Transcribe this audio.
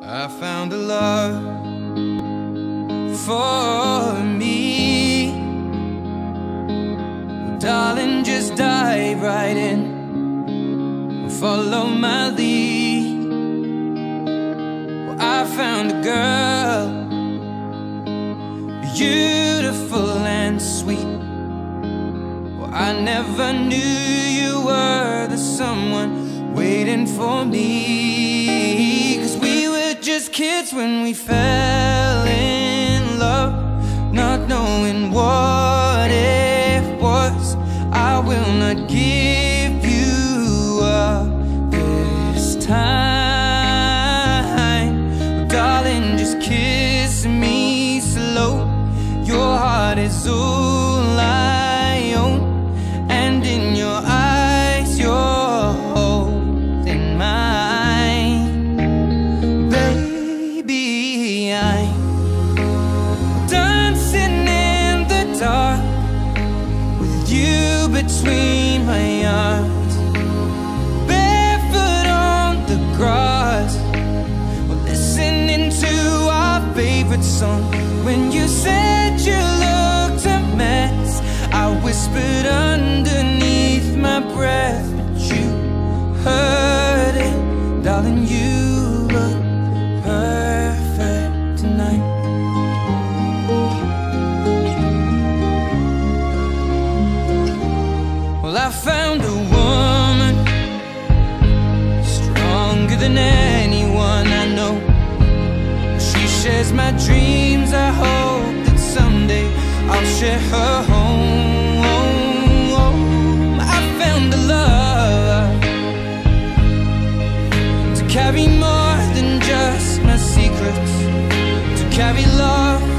I found a love for me. Darling, just dive right in, follow my lead. Well, I found a girl, beautiful and sweet. Well, I never knew you were the someone waiting for me. 'Cause we were just kids when we fell in love, not knowing what it was. I will not give you up this time. Darling, just kiss me slow. Your heart is all I own, and in your eyes you're holding mine. Baby, I'm dancing in the dark with you between my arms, barefoot on the grass. We're listening to our favorite song. When you said you looked a mess, I whispered underneath my breath, but you heard it. Darling, you look perfect tonight. Well, I found a woman stronger than anyone I know. She shares my dreams. I hope that someday I'll share her home. I found a love to carry more than just my secrets, to carry love